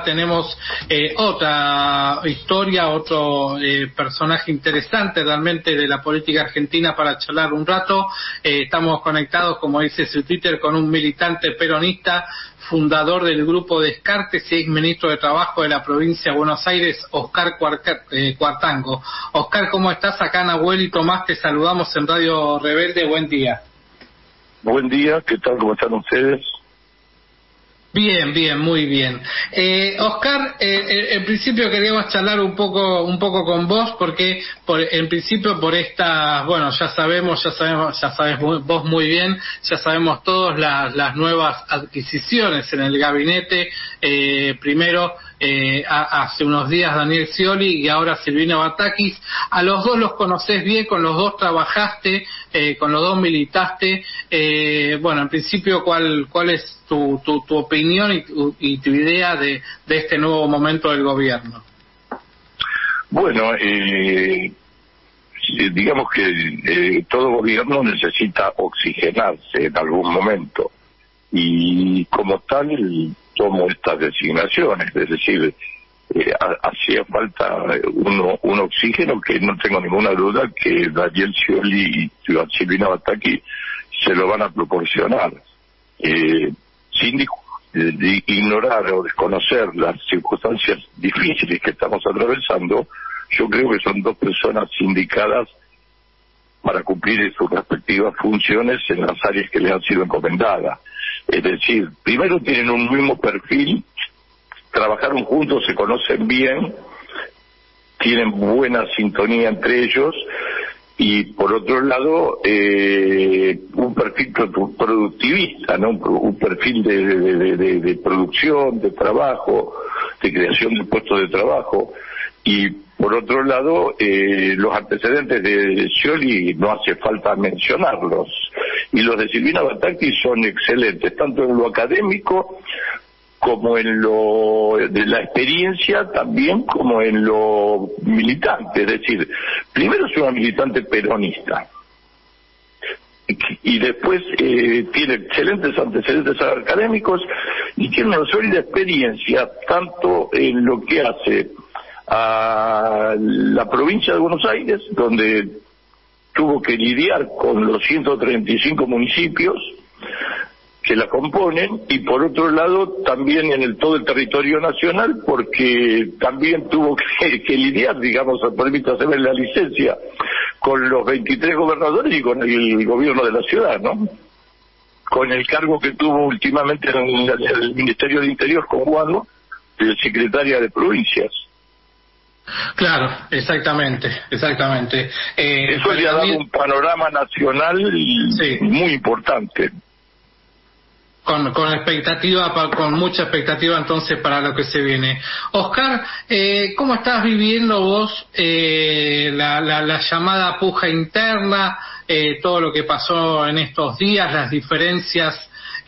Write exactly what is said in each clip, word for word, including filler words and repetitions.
ahora tenemos eh, otra historia, otro eh, personaje interesante realmente de la política argentina para charlar un rato. Eh, estamos conectados, como dice su Twitter, con un militante peronista, fundador del grupo Descartes y ex ministro de Trabajo de la provincia de Buenos Aires, Oscar Cuartango. Oscar, ¿cómo estás? Acá Nahuel y Tomás te saludamos en Radio Rebelde. Buen día. Buen día, ¿qué tal? ¿Cómo están ustedes? Bien, bien, muy bien. Eh, Oscar, eh, en principio queríamos charlar un poco, un poco con vos, porque por, en principio por esta, bueno, ya sabemos, ya sabemos, ya sabes vos muy bien, ya sabemos todos las, las nuevas adquisiciones en el gabinete. Eh, primero, eh, a, hace unos días Daniel Scioli y ahora Silvina Batakis. A los dos los conocés bien, con los dos trabajaste, eh, con los dos militaste. Eh, bueno, en principio, ¿cuál, cuál es Tu, tu, tu opinión y tu, y tu idea de, de este nuevo momento del gobierno? Bueno, eh, digamos que eh, todo gobierno necesita oxigenarse en algún momento y como tal tomo estas designaciones, es decir, eh, hacía falta uno, un oxígeno que no tengo ninguna duda que Daniel Scioli y Silvina Batakis se lo van a proporcionar. Eh, sin de ignorar o desconocer las circunstancias difíciles que estamos atravesando, yo creo que son dos personas indicadas para cumplir sus respectivas funciones en las áreas que les han sido encomendadas. Es decir, primero tienen un mismo perfil, trabajaron juntos, se conocen bien, tienen buena sintonía entre ellos, y por otro lado eh, un perfil productivista, ¿no? Un perfil de, de, de, de producción, de trabajo, de creación de puestos de trabajo. Y por otro lado eh, los antecedentes de Scioli no hace falta mencionarlos, y los de Silvina Batakis son excelentes, tanto en lo académico como en lo de la experiencia, también como en lo militante. Es decir, primero es una militante peronista y después eh, tiene excelentes antecedentes académicos y tiene una sólida experiencia tanto en lo que hace a la provincia de Buenos Aires, donde tuvo que lidiar con los ciento treinta y cinco municipios que la componen, y por otro lado también en el todo el territorio nacional, porque también tuvo que, que lidiar, digamos, permítaseme la licencia, con los veintitrés gobernadores y con el gobierno de la ciudad, ¿no? Con el cargo que tuvo últimamente en el Ministerio de Interior con Guado, de secretaria de provincias. Claro, exactamente, exactamente. Eh, Eso le ha dado un panorama nacional sí. muy importante. Con, con expectativa, con mucha expectativa entonces para lo que se viene. Oscar, eh, ¿cómo estás viviendo vos eh, la, la, la llamada puja interna, eh, todo lo que pasó en estos días, las diferencias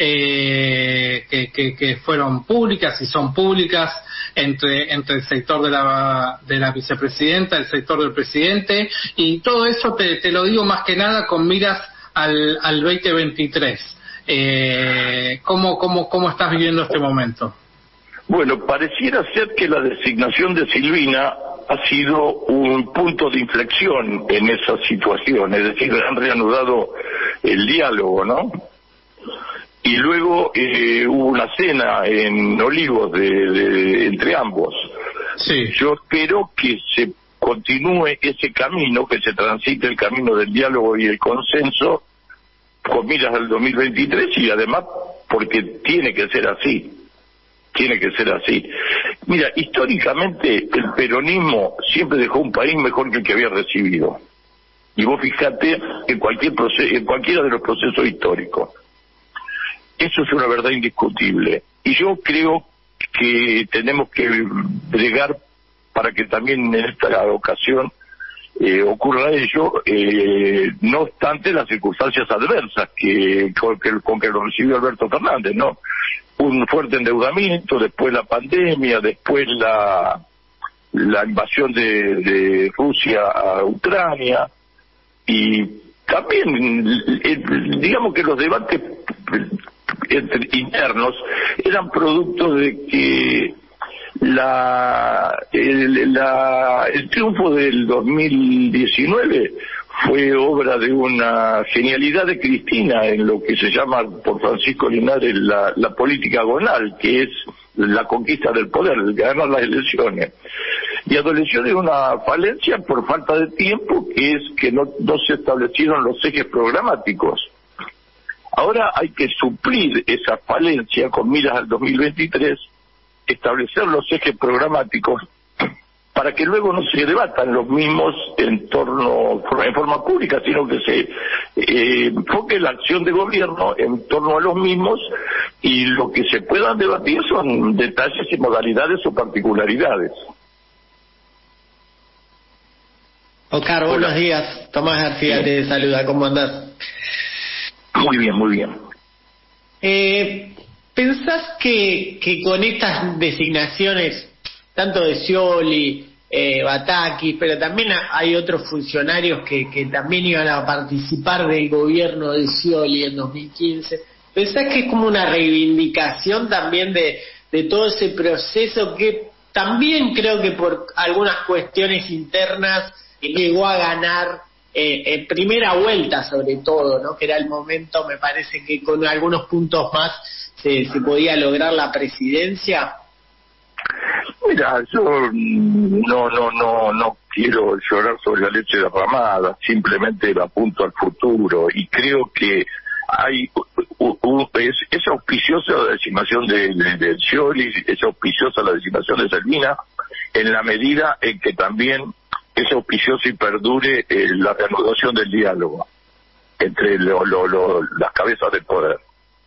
eh, que, que, que fueron públicas y son públicas entre entre el sector de la de la vicepresidenta, el sector del presidente, y todo eso te, te lo digo más que nada con miras al, al veinte veintitrés? Eh, ¿cómo, cómo, ¿Cómo estás viviendo este momento? Bueno, pareciera ser que la designación de Silvina ha sido un punto de inflexión en esa situación, es decir, han reanudado el diálogo, ¿no? Y luego eh, hubo una cena en Olivos de, de, entre ambos. Sí. Yo espero que se continúe ese camino, que se transite el camino del diálogo y el consenso, con miras al dos mil veintitrés, y además porque tiene que ser así, tiene que ser así. Mira, históricamente el peronismo siempre dejó un país mejor que el que había recibido, y vos fijate en cualquier proceso, en cualquiera de los procesos históricos, eso es una verdad indiscutible, y yo creo que tenemos que bregar para que también en esta ocasión Eh, ocurra ello, eh, no obstante las circunstancias adversas que con, que con que lo recibió Alberto Fernández, ¿no? Un fuerte endeudamiento, después la pandemia, después la la invasión de, de Rusia a Ucrania, y también eh, digamos que los debates internos eran producto de que la el, la, el triunfo del dos mil diecinueve fue obra de una genialidad de Cristina en lo que se llama por Francisco Linares la, la política agonal, que es la conquista del poder, el ganar las elecciones. Y adoleció de una falencia por falta de tiempo, que es que no, no se establecieron los ejes programáticos. Ahora hay que suplir esa falencia con miras al dos mil veintitrés, establecer los ejes programáticos para que luego no se debatan los mismos en torno, en forma pública, sino que se eh, enfoque la acción de gobierno en torno a los mismos, y lo que se puedan debatir son detalles y modalidades o particularidades. Oscar, Hola. Buenos días. Tomás García Sí. te saluda. ¿Cómo andás? Muy bien, muy bien. Eh, ¿Pensás que, que con estas designaciones, tanto de Scioli, eh, Bataki, pero también hay otros funcionarios que, que también iban a participar del gobierno de Scioli en dos mil quince, ¿pensás que es como una reivindicación también de, de todo ese proceso que también creo que por algunas cuestiones internas llegó a ganar eh, en primera vuelta, sobre todo, ¿no? Que era el momento, me parece que con algunos puntos más se, se podía lograr la presidencia? Mira, yo no no no no quiero llorar sobre la leche derramada, simplemente la apunto al futuro, y creo que hay u, u, es, es auspiciosa la designación de, de, de Scioli, es auspiciosa la designación de Selvina, en la medida en que también es auspicioso y perdure eh, la reanudación del diálogo entre lo, lo, lo, las cabezas del poder.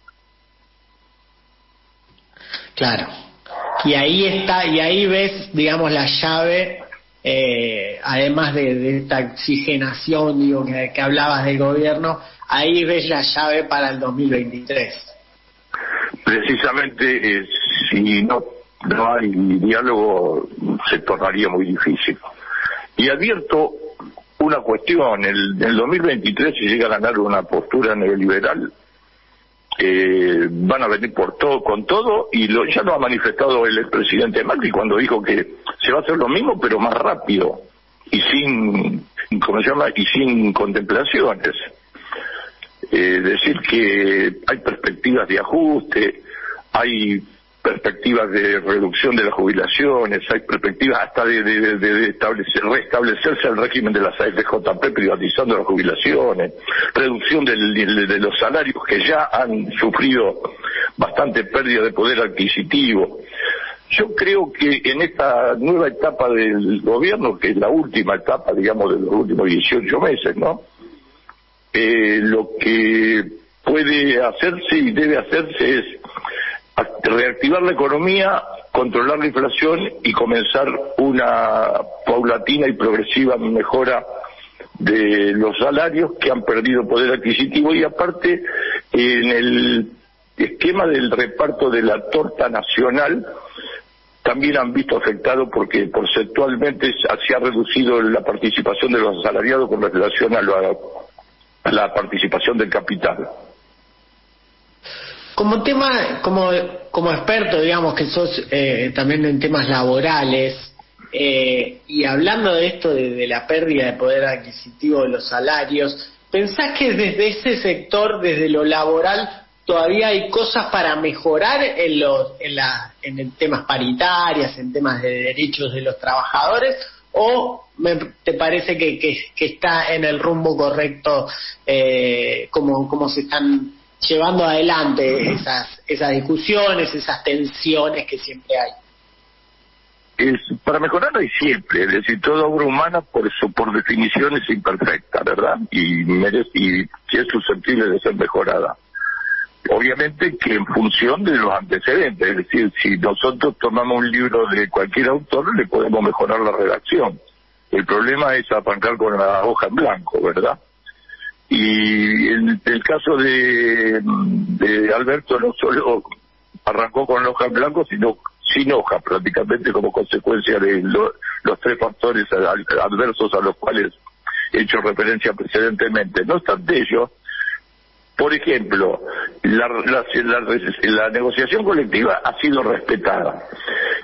Claro. Y ahí está, y ahí ves, digamos, la llave, eh, además de, de esta oxigenación, digo, que, que hablabas del gobierno, ahí ves la llave para el dos mil veintitrés. Precisamente, eh, si no, no hay diálogo, se tornaría muy difícil. Y advierto una cuestión: el, en el dos mil veintitrés, si llega a ganar una postura neoliberal, eh, van a venir por todo, con todo, y lo, ya lo ha manifestado el expresidente Macri cuando dijo que se va a hacer lo mismo pero más rápido y sin, ¿cómo se llama? Y sin contemplaciones. Es eh, decir, que hay perspectivas de ajuste, hay perspectivas de reducción de las jubilaciones, hay perspectivas hasta de, de, de, de establecer, restablecerse el régimen de las A F J P privatizando las jubilaciones, reducción del, de, de los salarios que ya han sufrido bastante pérdida de poder adquisitivo. Yo creo que en esta nueva etapa del gobierno, que es la última etapa, digamos, de los últimos dieciocho meses, ¿no? Eh, lo que puede hacerse y debe hacerse es reactivar la economía, controlar la inflación y comenzar una paulatina y progresiva mejora de los salarios que han perdido poder adquisitivo, y aparte en el esquema del reparto de la torta nacional también han visto afectado, porque porcentualmente se ha reducido la participación de los asalariados con relación a la, a la participación del capital. Como tema, como como experto, digamos, que sos eh, también en temas laborales, eh, y hablando de esto de, de la pérdida de poder adquisitivo de los salarios, ¿pensás que desde ese sector, desde lo laboral, todavía hay cosas para mejorar en los en la en temas paritarias, en temas de derechos de los trabajadores, o me, te parece que, que, que está en el rumbo correcto, eh, como como se están llevando adelante esas esas discusiones, esas tensiones que siempre hay? Es, para mejorar hay siempre, es decir, toda obra humana por eso, por definición, es imperfecta, ¿verdad? Y merece, y es susceptible de ser mejorada. Obviamente que en función de los antecedentes, es decir, si nosotros tomamos un libro de cualquier autor, le podemos mejorar la redacción. El problema es arrancar con la hoja en blanco, ¿verdad? Y en el caso de, de Alberto, no solo arrancó con la hoja en blanco, sino sin hoja, prácticamente, como consecuencia de lo, los tres factores adversos a los cuales he hecho referencia precedentemente. No obstante ello, por ejemplo, la, la, la, la negociación colectiva ha sido respetada.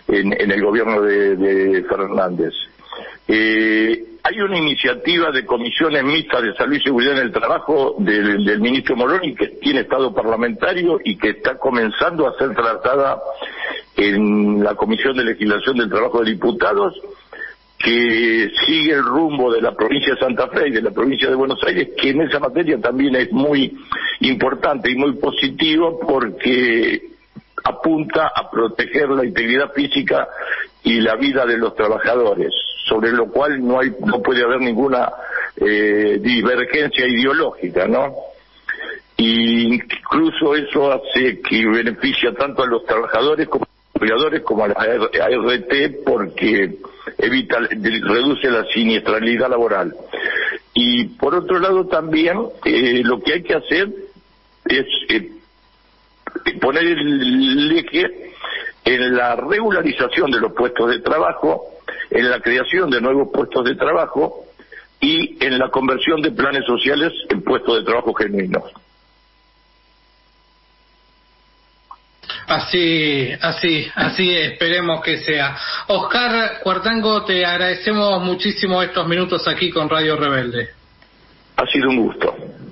en, en el gobierno de, de Fernández. Eh, hay una iniciativa de comisiones mixtas de salud y seguridad en el trabajo del, del ministro Moroni, que tiene estado parlamentario y que está comenzando a ser tratada en la Comisión de Legislación del Trabajo de Diputados, que sigue el rumbo de la provincia de Santa Fe y de la provincia de Buenos Aires, que en esa materia también es muy importante y muy positivo porque apunta a proteger la integridad física y la vida de los trabajadores, sobre lo cual no hay no puede haber ninguna eh, divergencia ideológica, ¿no? Y incluso eso hace que beneficia tanto a los trabajadores como a los empleadores como a la A R T, porque evita, reduce la siniestralidad laboral. Y por otro lado también eh, lo que hay que hacer es eh, poner el eje en la regularización de los puestos de trabajo, en la creación de nuevos puestos de trabajo y en la conversión de planes sociales en puestos de trabajo genuinos. Así, así, así esperemos que sea. Oscar Cuartango, te agradecemos muchísimo estos minutos aquí con Radio Rebelde. Ha sido un gusto.